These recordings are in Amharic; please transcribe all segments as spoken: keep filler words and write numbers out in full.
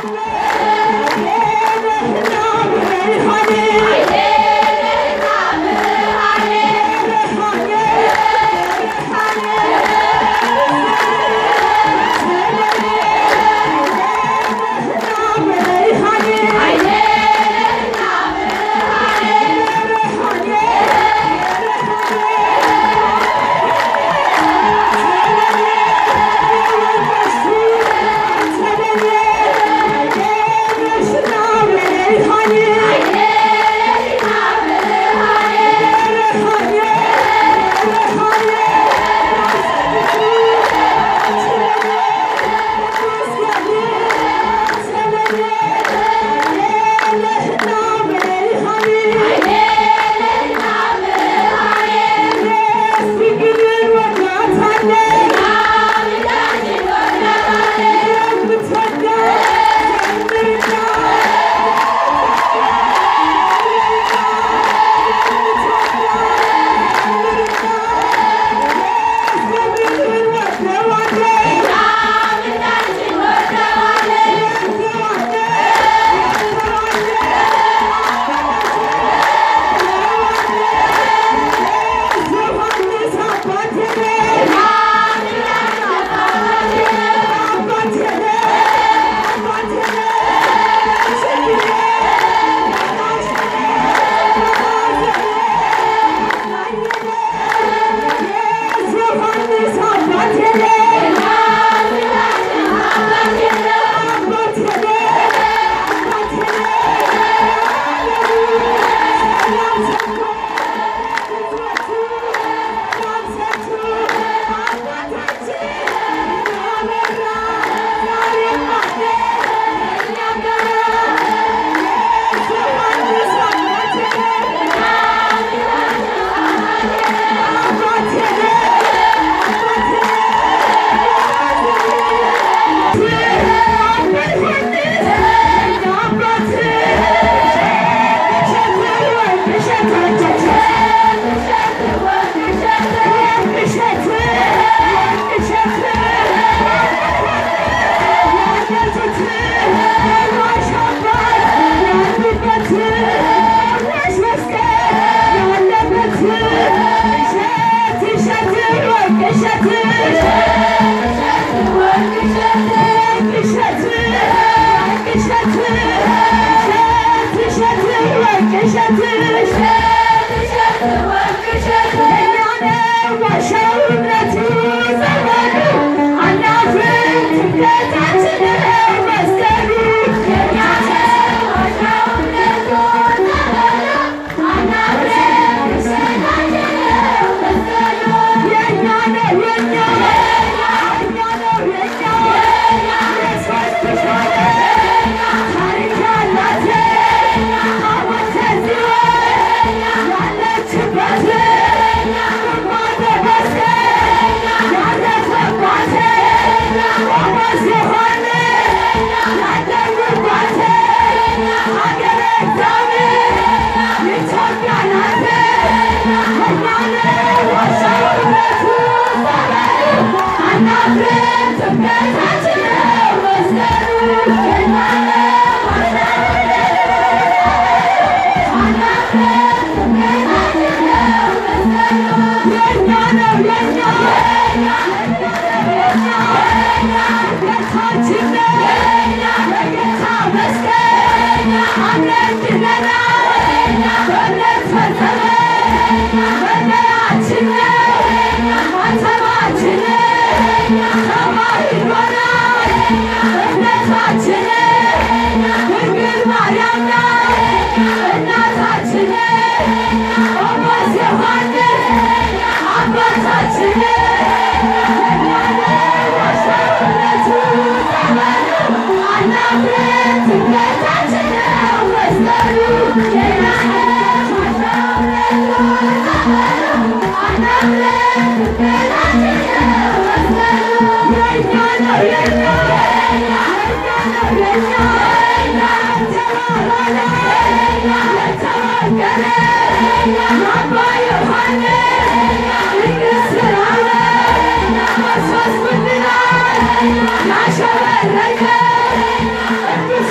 Nasha,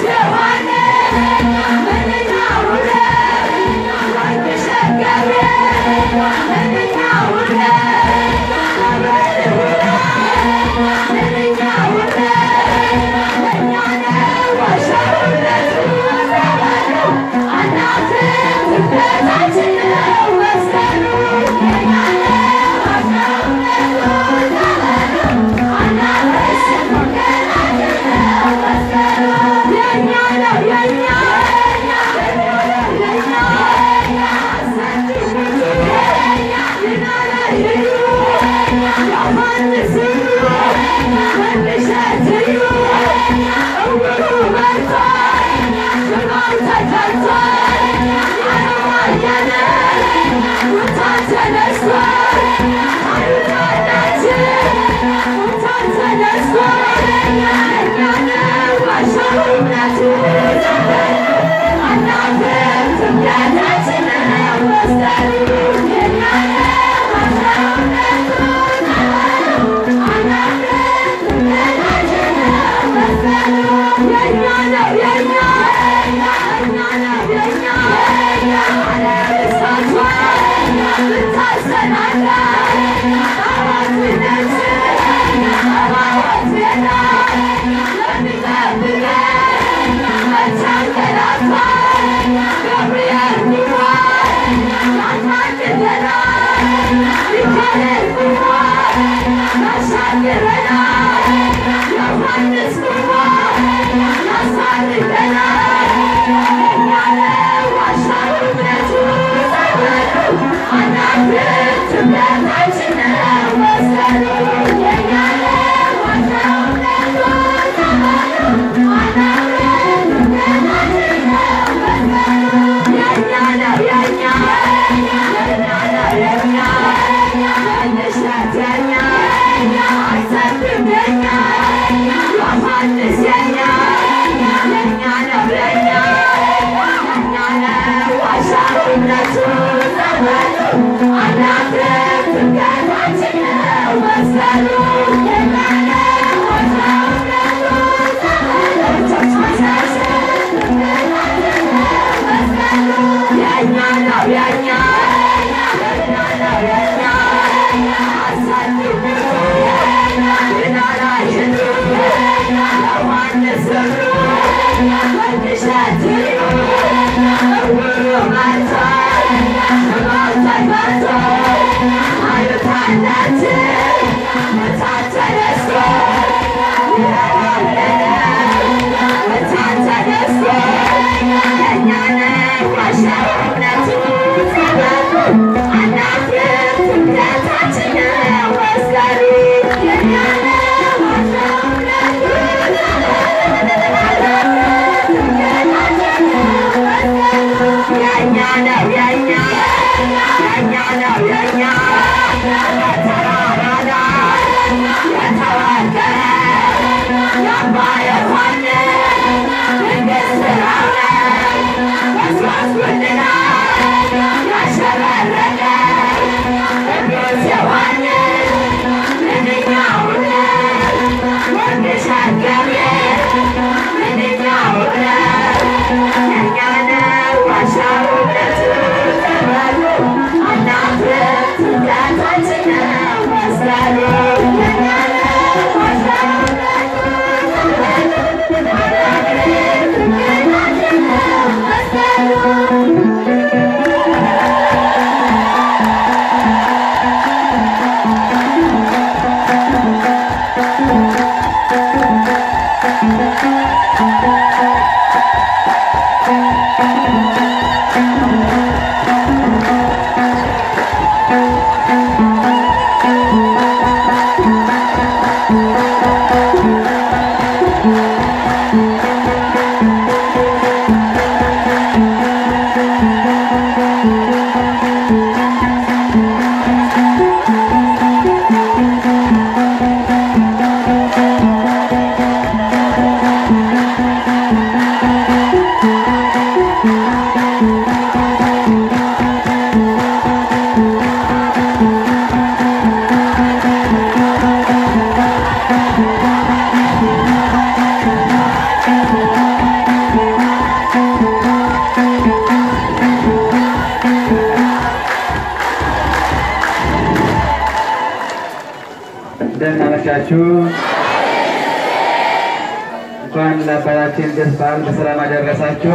እንኳን ለአባታችን ልደት በዓል በሰላም አደረሳችሁ።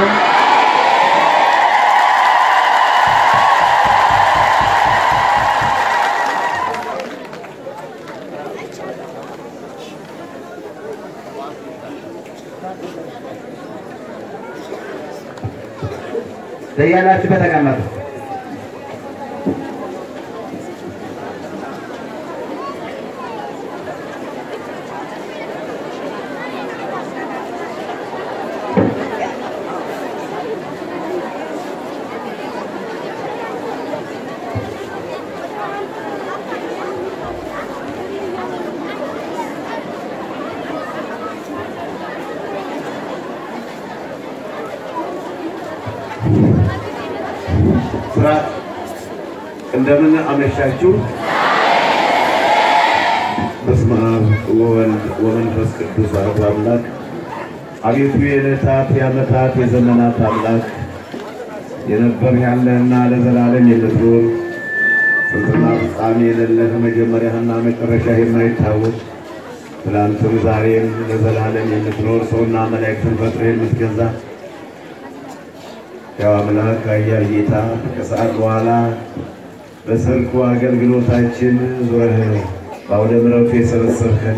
ለያላችሁበት ተቀመጡ። እንደምን አመሻችሁ። በስመ አብ ወወልድ ወመንፈስ ቅዱስ አሐዱ አምላክ አቤቱ የዕለታት የዓመታት የዘመናት አምላክ የነበር ያለህና ለዘላለም የምትኖር ስንትና ፍጻሜ የሌለህ መጀመሪያህና መጨረሻህ የማይታወቅ ትናንትም ዛሬም ለዘላለም የምትኖር ሰውና መላእክትን ፈጥረህ የምትገዛ ያው አምላክ ኃያል ጌታ ከሰዓት በኋላ በሰርኩ አገልግሎታችን ዙረህ በአውደ ምሕረቱ የሰበሰብከን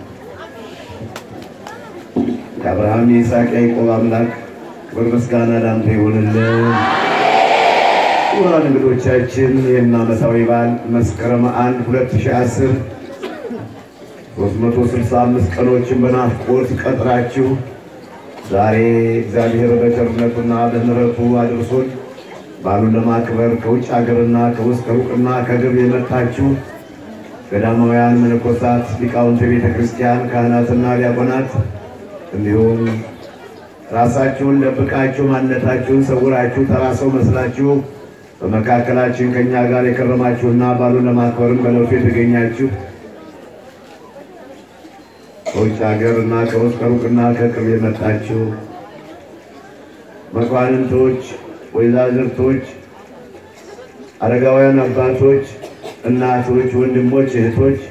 የአብርሃም የይስሐቅ ያዕቆብ አምላክ ክብር ምስጋና ላንተ ይሁንልን። ክቡራን እንግዶቻችን ይህን ዓመታዊ በዓል መስከረም አንድ ሁለት ሺህ አስር ሦስት መቶ ስልሳ አምስት ቀኖችን በናፍቆት ቀጥራችሁ ዛሬ እግዚአብሔር በቸርነቱና በምሕረቱ አድርሶን በዓሉን ለማክበር ከውጭ ሀገርና ከውስጥ ከሩቅና ከቅርብ የመጣችሁ ገዳማውያን መነኮሳት፣ ሊቃውንተ ቤተ ክርስቲያን፣ ካህናትና ዲያቆናት እንዲሁም ራሳችሁን ደብቃችሁ ማንነታችሁን ሰውራችሁ ተራ ሰው መስላችሁ በመካከላችን ከኛ ጋር የከረማችሁና በዓሉን ለማክበርም በለውጡ የተገኛችሁ ከውጭ ሀገርና ከውስጥ ከሩቅና ከቅርብ የመጣችሁ መኳንንቶች፣ ወይዛዝርቶች፣ አረጋውያን አባቶች፣ እናቶች፣ ወንድሞች፣ እህቶች፣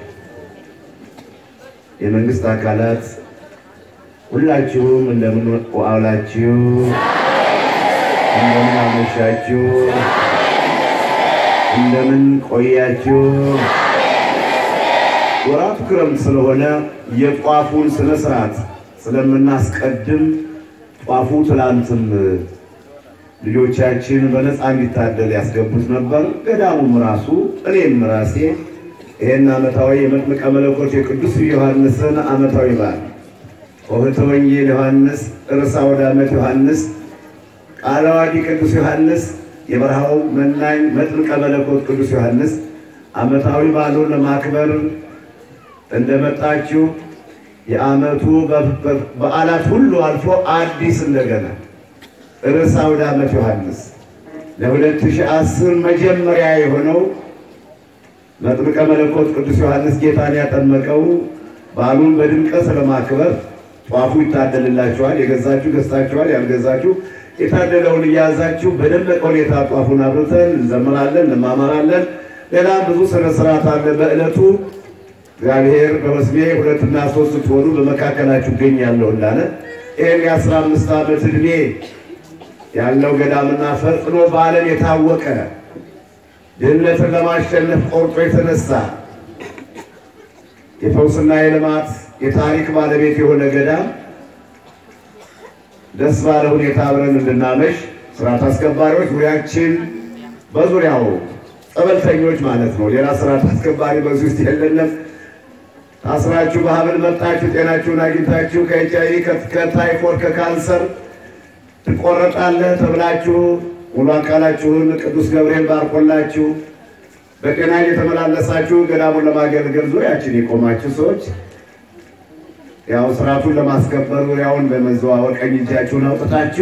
የመንግስት አካላት ሁላችሁም እንደምን ዋላችሁ? እንደምን አመሻችሁ? እንደምን ቆያችሁ? ወራቱ ክረምት ስለሆነ የጧፉን ስነ ስርዓት ስለምናስቀድም ጧፉ ትላንትም ልጆቻችን በነፃ እንዲታደል ያስገቡት ነበር። ገዳሙም ራሱ እኔም ራሴ ይሄን ዓመታዊ የመጥምቀ መለኮት የቅዱስ ዮሐንስን ዓመታዊ በዓል ኦሆተ ወንጌል ዮሐንስ ርዕሰ አውደ ዓመት ዮሐንስ ቃለ ዓዋዲ ቅዱስ ዮሐንስ የበረሃው መናኝ መጥምቀ መለኮት ቅዱስ ዮሐንስ ዓመታዊ በዓሉን ለማክበር እንደመጣችሁ የዓመቱ በዓላት ሁሉ አልፎ አዲስ እንደገና ርዕሰ አውደ ዓመት ዮሐንስ ለሁለት ሺህ አስር መጀመሪያ የሆነው መጥምቀ መለኮት ቅዱስ ዮሐንስ ጌታን ያጠመቀው በዓሉን በድምቀት ለማክበር ጧፉ ይታደልላችኋል። የገዛችሁ ገዝታችኋል፣ ያልገዛችሁ የታደለውን እያያዛችሁ በደመቀ ሁኔታ ጧፉን አብርተን እንዘምራለን፣ እንማማራለን። ሌላ ብዙ ስነ ስርዓት አለ በዕለቱ። እግዚአብሔር በመስሜ ሁለትና ሶስት ስትሆኑ በመካከላችሁ እገኛለሁ እንዳለ ይህን የአስራ አምስት ዓመት ዕድሜ ያለው ገዳምና ፈጥኖ በዓለም የታወቀ ድህነትን ለማሸነፍ ቆርጦ የተነሳ የፈውስና የልማት የታሪክ ባለቤት የሆነ ገዳም ደስ ባለ ሁኔታ አብረን እንድናመሽ ስርዓት አስከባሪዎች ዙሪያችን በዙሪያው ጸበልተኞች ማለት ነው። ሌላ ስርዓት አስከባሪ በዚህ ውስጥ የለንም። ታስራችሁ በሀብል መጣችሁ ጤናችሁን አግኝታችሁ ከኤች አይ ቪ ከታይፎይድ ከካንሰር ትቆረጣለህ ተብላችሁ ሙሉ አካላችሁን ቅዱስ ገብርኤል ባርኮላችሁ በጤና የተመላለሳችሁ ገዳሙን ለማገልገል ዙሪያችን የቆማችሁ ሰዎች ያው ስርዓቱን ለማስከበር ዙሪያውን በመዘዋወር ቀኝ እጃችሁን አውጥታችሁ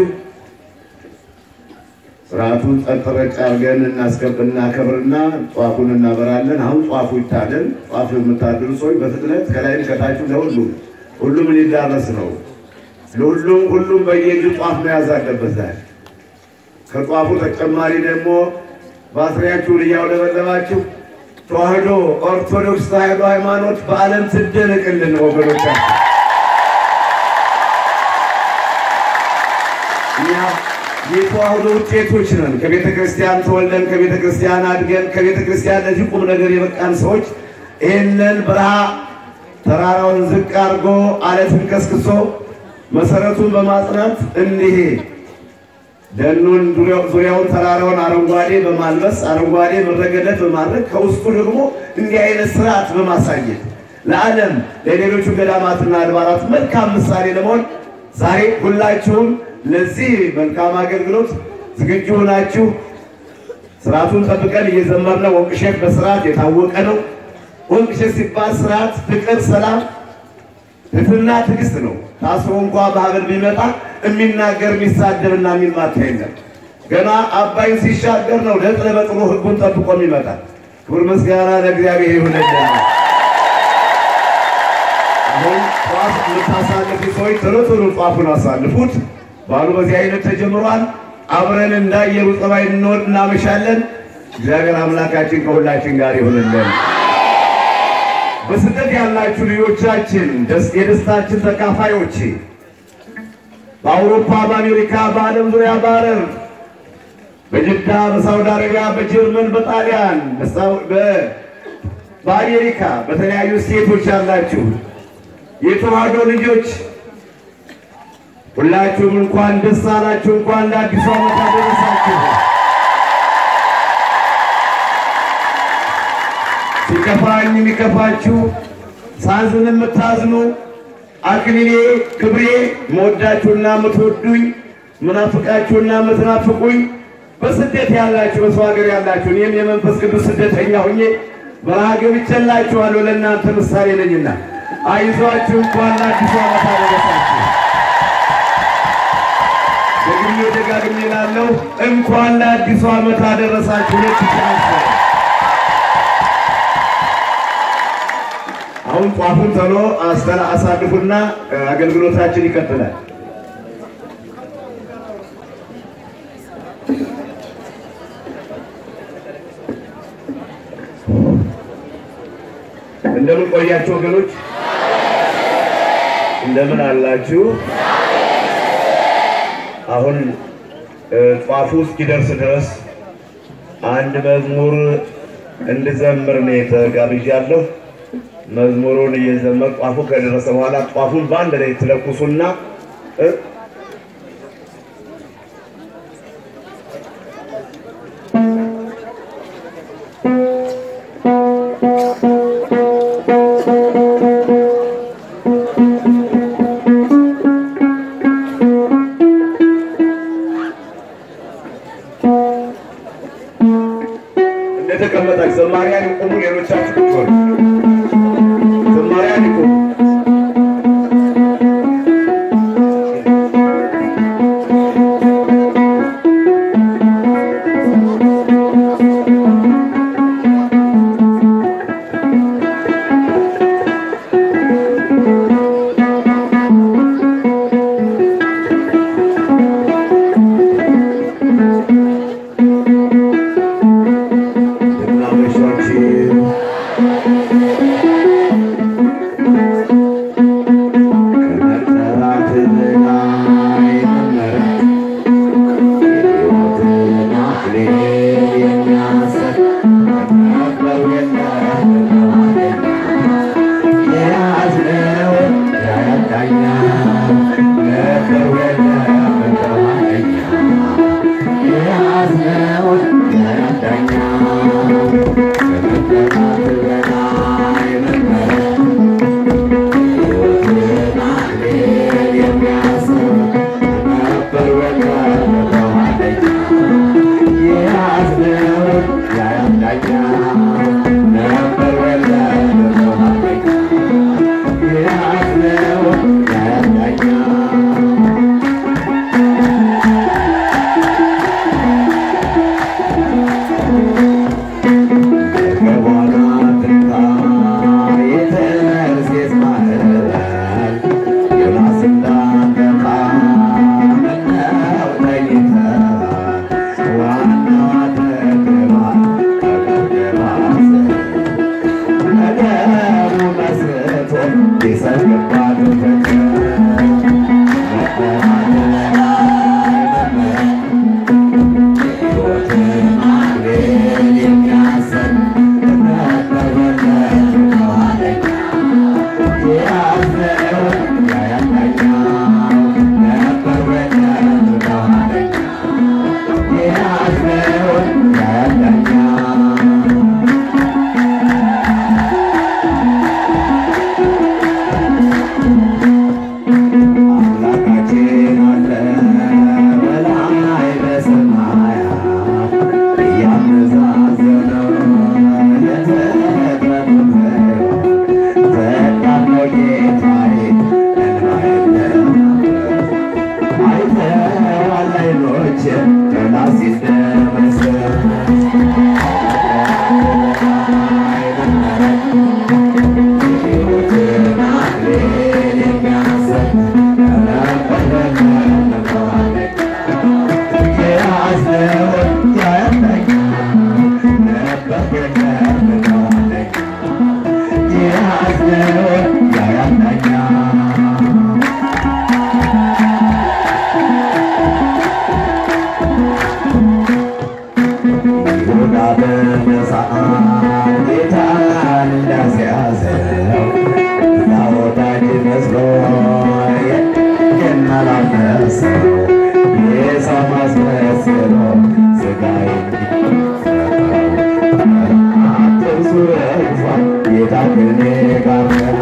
ስርዓቱን ጸጥረጭ አድርገን እናስከብና ከብርና ጧፉን እናበራለን። አሁን ጧፉ ይታደል። ጧፉ የምታድሉ ሰዎች በፍጥነት ከላይም ከታችሁ ለሁሉም ሁሉም ሊዳረስ ነው። ለሁሉም ሁሉም በየእጁ ጧፍ መያዝ አለበት። ዛሬ ከጧፉ ተጨማሪ ደግሞ ባትሪያችሁን እያውለበለባችሁ ተዋህዶ ኦርቶዶክስ ተዋህዶ ሃይማኖት በዓለም ትደነቅልን ወገኖቻችን። እኛ የተዋህዶ ውጤቶች ነን። ከቤተ ክርስቲያን ተወልደን ከቤተ ክርስቲያን አድገን ከቤተ ክርስቲያን ለዚህ ቁም ነገር የበቃን ሰዎች ይህንን በረሃ ተራራውን ዝቅ አድርጎ አለትን ከስክሶ መሰረቱን በማጽናት እንዲህ ደኑን ዙሪያውን ተራራውን አረንጓዴ በማልበስ አረንጓዴ መረገነት በማድረግ ከውስጡ ደግሞ እንዲህ አይነት ስርዓት በማሳየት ለዓለም ለሌሎቹ ገዳማትና አድባራት መልካም ምሳሌ ለመሆን ዛሬ ሁላችሁም ለዚህ መልካም አገልግሎት ዝግጁ ናችሁ። ስርዓቱን ጠብቀን እየዘመርነው ወንቅሸት በስርዓት የታወቀ ነው። ወንቅሸት ሲባል ስርዓት፣ ፍቅር፣ ሰላም፣ ትህትና፣ ትዕግስት ነው። ታስሮ እንኳን በሀብል ቢመጣ የሚናገር የሚሳደብና የሚማታ የለም። ገና አባይን ሲሻገር ነው ለጥለ በጥሎ ህጉን ጠብቆ የሚመጣ። ክብር ምስጋና ለእግዚአብሔር ይሁንልን። የምታሳልፉ ሰዎች ቶሎ ቶሎ ጧፉን አሳልፉት። ባሉ በዚህ አይነት ተጀምሯል። አብረን እንዳየሩ ጸባይ እንወድ እናመሻለን። እግዚአብሔር አምላካችን ከሁላችን ጋር ይሁንልን። በስደት ያላችሁ ልጆቻችን ደስ የደስታችን ተካፋዮች በአውሮፓ፣ በአሜሪካ፣ በዓለም ዙሪያ ባረር በጅዳ፣ በሳውዲ አረቢያ፣ በጀርመን፣ በጣሊያን፣ በአሜሪካ በተለያዩ ስቴቶች ያላችሁ የተዋህዶ ልጆች ሁላችሁም እንኳን ደስ አላችሁ፣ እንኳን ለአዲሱ ዓመት አደረሳችሁ። ሲከፋኝ የሚከፋችሁ፣ ሳዝን የምታዝኑ፣ አክሊሌ ክብሬ መወዳችሁና የምትወዱኝ፣ ምናፍቃችሁና የምትናፍቁኝ በስደት ያላችሁ በሰው ሀገር ያላችሁ እኔም የመንፈስ ቅዱስ ስደተኛ ሆኜ በረሃ ገብቼላችኋለሁ። ለእናንተ ምሳሌ ነኝና አይዟችሁ፣ እንኳን ለአዲሱ ዓመት አደረሳችሁ። ደግሜ ደጋግሜ እላለሁ እንኳን ለአዲሱ ዓመት አደረሳችሁ። ለትንሽ አሁን ጧፉን ቶሎ አስተላ አሳልፉና አገልግሎታችን ይቀጥላል። እንደምን ቆያችሁ ወገኖች? እንደምን አላችሁ? አሁን ጧፉ እስኪደርስ ድረስ አንድ መዝሙር እንድዘምር ነው ተጋብዣለሁ። መዝሙሩን እየዘመር ጧፉ ከደረሰ በኋላ ጧፉን በአንድ ላይ ትለኩሱና እንደተቀመጣችሁ ዘማሪያን ይቆሙ፣ ሌሎቻችሁ ቁጭ ዘማሪያን ይቆሙ። ያላነሰው የሰው ማስመስሎ ሥጋዬን አትርሱ ረግፏል ጌታ ከእኔ ጋር ነው።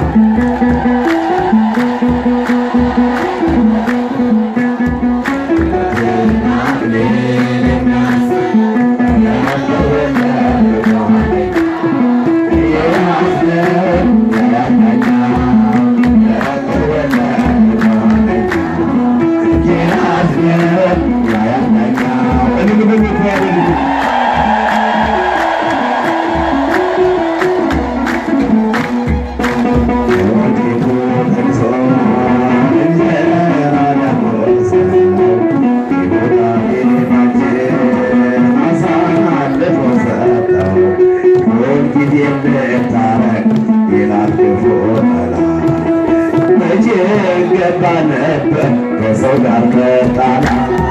ከሰው ጋር መጣላ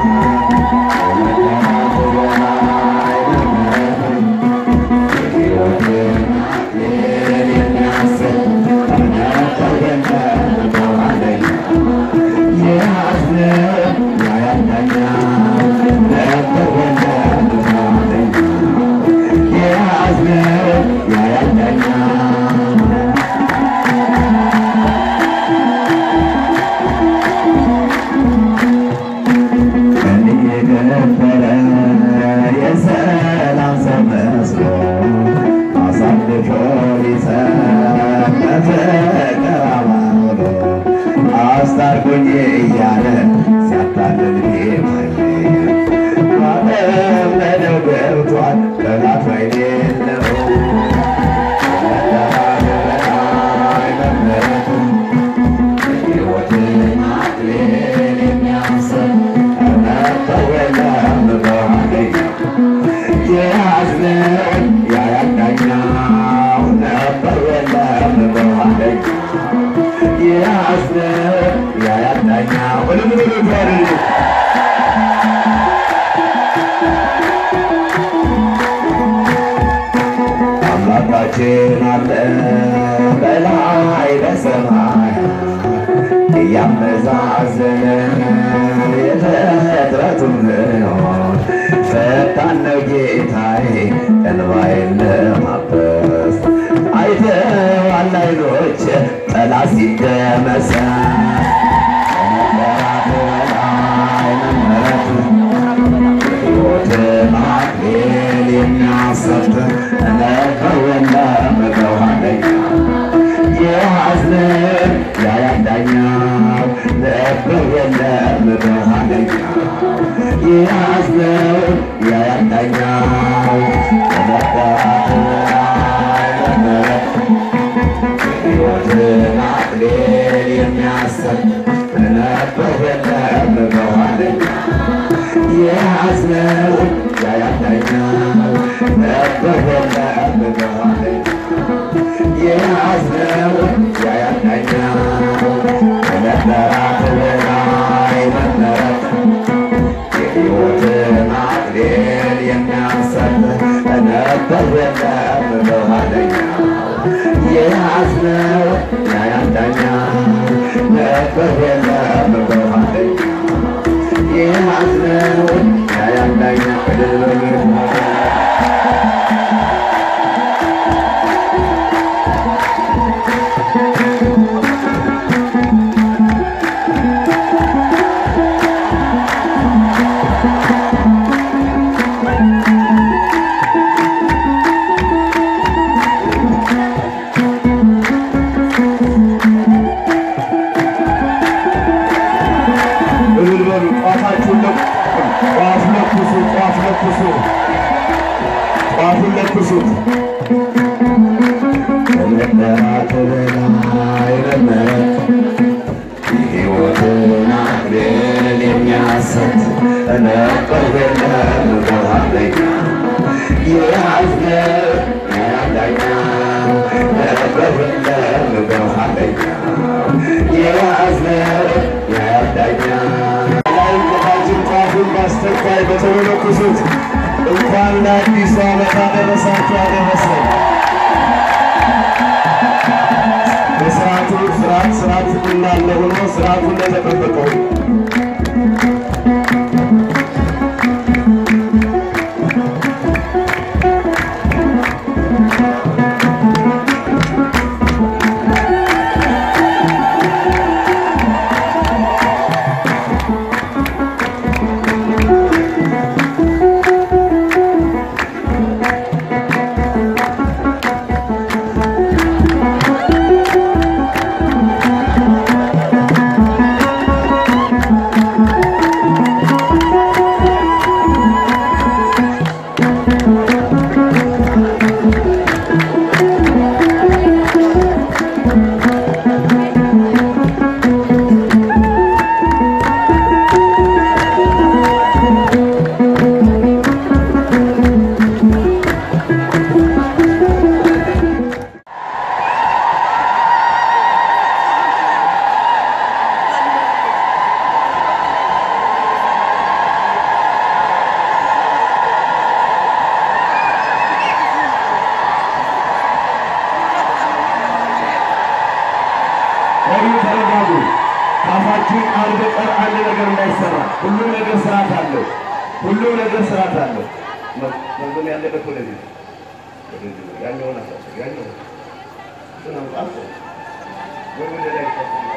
አስታርቆኝ እያለ ሲያታልል ማለመደው ገብቷል ጠላት አይደለው ሕይወትን አክሊል የሚያስብ ነጠወለም በኋለኛ የያዝነውን ያያዳኛው ነበር የለም በኋለኛ የያዝነው ያያዳኛው አምላካችን አለ በላይ በሰማይ እያመዛዘነ የፍጥረቱን ሕይወት ፈጣን ነው ጌታዬ እንባዬን ለማበስ አይተዋል ዓይኖች ጠላት ሲደመሰስ ከመከራት በላይ መመረት ሕይወትን አክሊል የሚያሰጥ ነበር የለም በኋለኛ የያዝነው ያያዳኛው ነበር የለም በኋለኛ የያዝነው ያያዳኛው ከመከራት በላይ መመረት ሕይወትን አክሊል የሚያሰጥ ነበር የለም በኋለኛ የያዝነው ያያዳኛው ነበር የለም በኋለኛ የያዝነው ያያዳኛው ከመከራት በላይ መመረት የሕይወትን አክሊል የሚያሰጥ ነበር የለም በኋለኛ የያዝነው ያያዳኛው ነበር የለም በኋለኛ የያዝነው ያያዳኛው ጧፉን ለኩሱት ከመከራት በላይ መመረት ሕይወትን አክሊል የሚያሰጥ ነበር የለም በኋለኛ የያዝነው ያያዳኛው ነበር የለም በኋለኛ የያዝነው ያያዳኛው ላይ ጌታችን ጧፉን በአስቸኳይ በቶሎ ለኩሱት። እንኳን ለአዲሱ ዓመት አደረሳችሁ አደረሰን። በስርዓቱ ስርዓት ስርዓት እንዳለ ሆኖ ስርዓቱ እንደተጠበቀው ከዚህ ቃል በቀር አንድ ነገር እንዳይሰራ ሁሉም ነገር ስርዓት አለው። ሁሉም ነገር ስርዓት አለው። መርገም ያለበት ወደዚህ ወደዚህ ያኛው ነው ያኛው ነው ጣጣ ወደ ላይ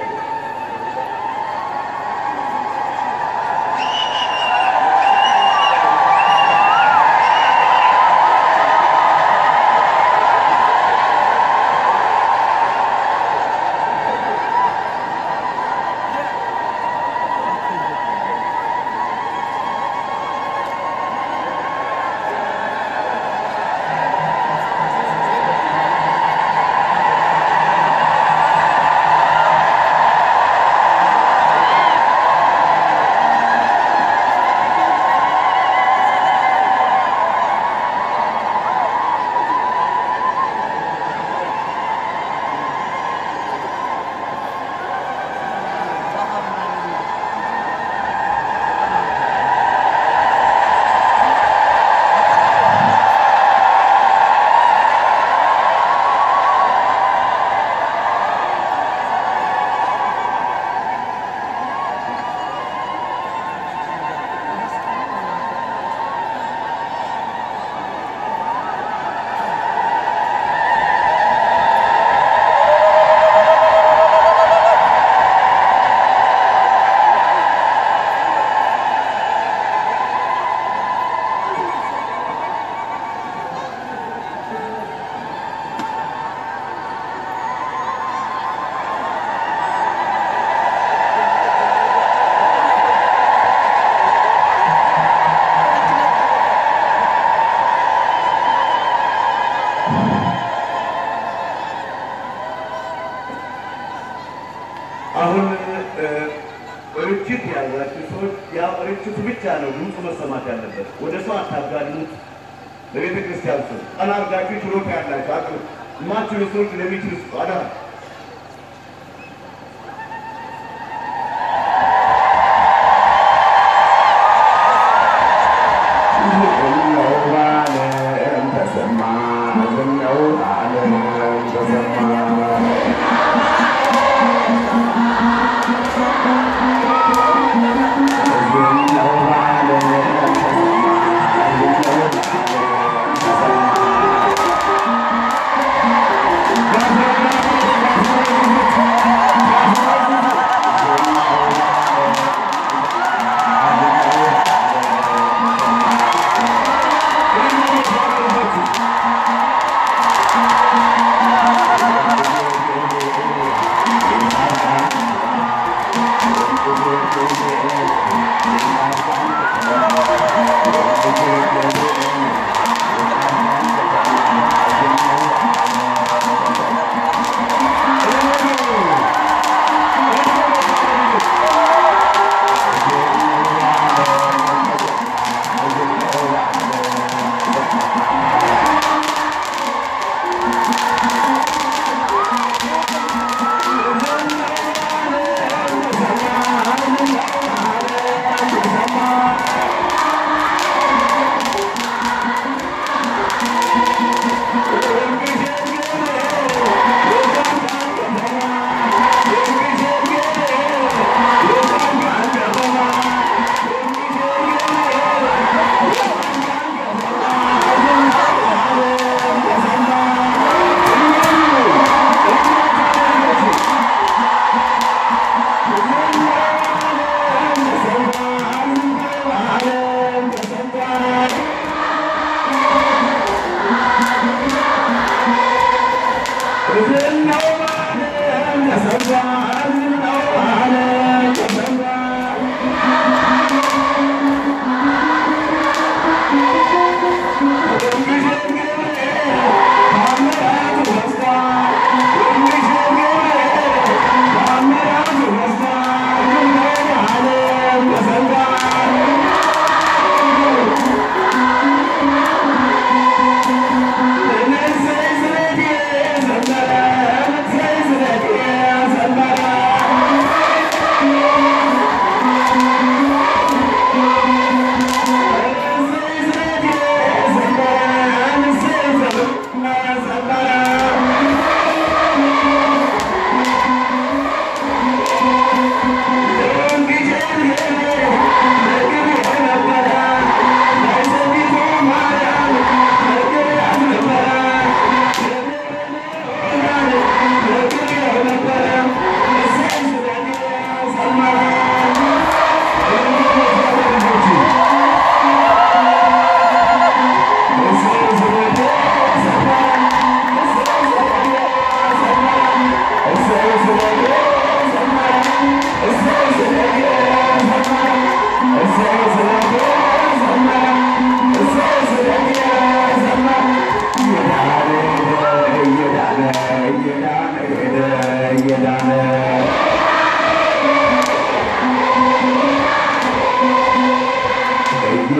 አሁን ርችት ያላችሁ ሰዎች ያ ርችቱ ብቻ ነው ድምፁ መሰማት ያለበት። ወደ ሰው አታጋሉት። ለቤተ ክርስቲያን ሰው ቀና አድርጋችሁ ችሎታ ያላችሁ አቅም ማችሁ ሰዎች ለሚችሉ አዳራ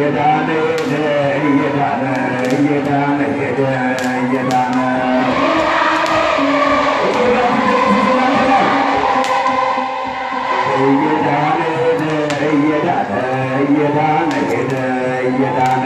እየዳነ ሄደ እየዳነ እየዳነ ሄደ እየዳነ እየዳነ ሄደ እየዳነ እየዳነ ሄደ እየዳነ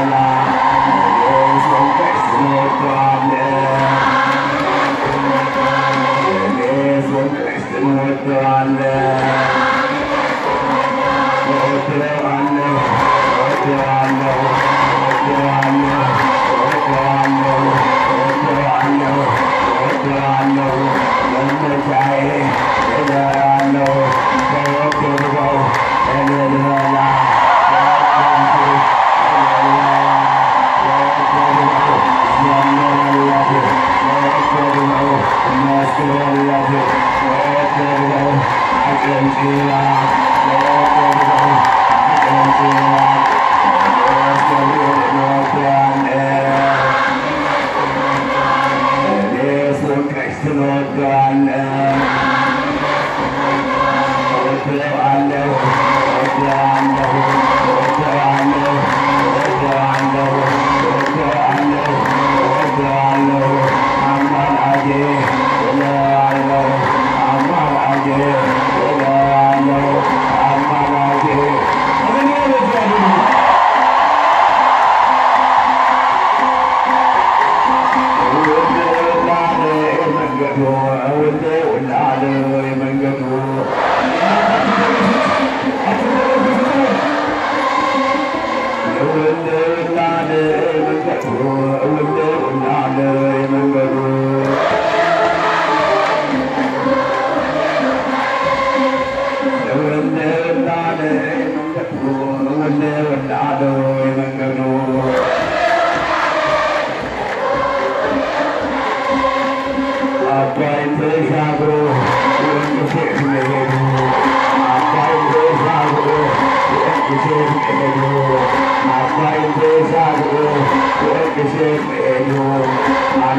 Yeah.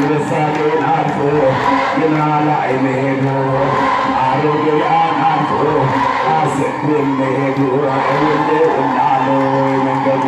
አንበሳውን አልፎ ግና ላይ መሄዱ አሮጌያን አልፎ አስክም መሄዱ እውል እንዳለ መንገዱ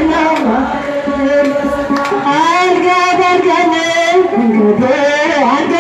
Arga, arga, arga, arga, arga,